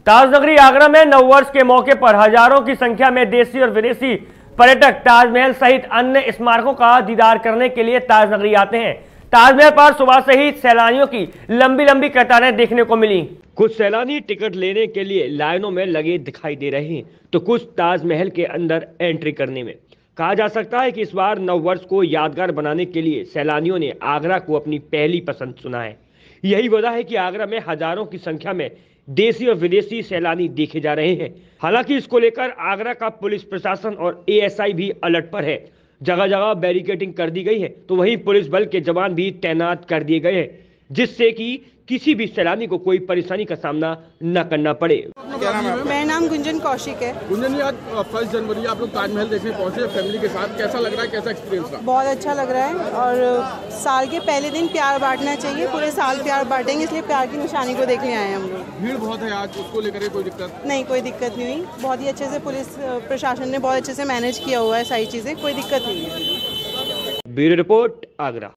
ताजनगरी आगरा में नववर्ष के मौके पर हजारों की संख्या में देशी और विदेशी पर्यटक ताजमहल सहित अन्य स्मारकों का दीदार करने के लिए ताजनगरी आते हैं। ताजमहल पर सुबह से ही सैलानियों की लंबी लंबी कतारें देखने को मिली। कुछ सैलानी टिकट लेने के लिए लाइनों में लगे दिखाई दे रहे हैं, तो कुछ ताजमहल के अंदर एंट्री करने में। कहा जा सकता है कि इस बार नववर्ष को यादगार बनाने के लिए सैलानियों ने आगरा को अपनी पहली पसंद चुना है। यही वजह है कि आगरा में हजारों की संख्या में देशी और विदेशी सैलानी देखे जा रहे हैं। हालांकि इसको लेकर आगरा का पुलिस प्रशासन और एएसआई भी अलर्ट पर है। जगह जगह बैरिकेडिंग कर दी गई है, तो वहीं पुलिस बल के जवान भी तैनात कर दिए गए हैं, जिससे कि किसी भी सैलानी को कोई परेशानी का सामना न करना पड़े। क्या नाम है आपका? मेरा नाम गुंजन कौशिक है। गुंजन जी, आज 1 जनवरी आप लोग ताजमहल देखने पहुंचे फैमिली के साथ, कैसा लग रहा है, कैसा एक्सपीरियंस रहा? बहुत अच्छा लग रहा है और साल के पहले दिन प्यार बांटना चाहिए, पूरे साल प्यार बांटेंगे, इसलिए प्यार की निशानी को देखने आए हैं हम लोग। भीड़ बहुत है आज, उसको लेकर कोई दिक्कत नहीं, कोई दिक्कत नहीं हुई। बहुत ही अच्छे से पुलिस प्रशासन ने बहुत अच्छे से मैनेज किया हुआ है सारी चीज़ें, कोई दिक्कत नहीं है। Bureau report Agra.